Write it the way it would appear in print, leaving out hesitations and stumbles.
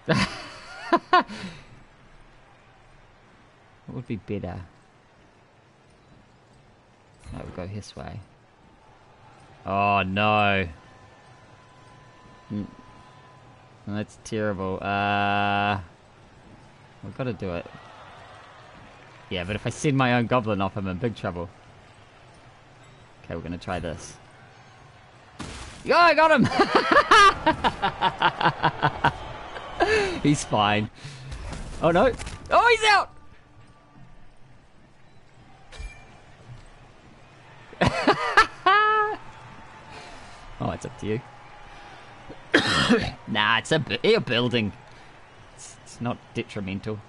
What would be better? No, we'll go this way. Oh no. That's terrible. We've got to do it. Yeah, but if I send my own goblin off, I'm in big trouble. Okay, we're gonna try this. Yeah, I got him! He's fine. Oh no! Oh, he's out! Oh, it's up to you. Nah, it's a building. It's not detrimental.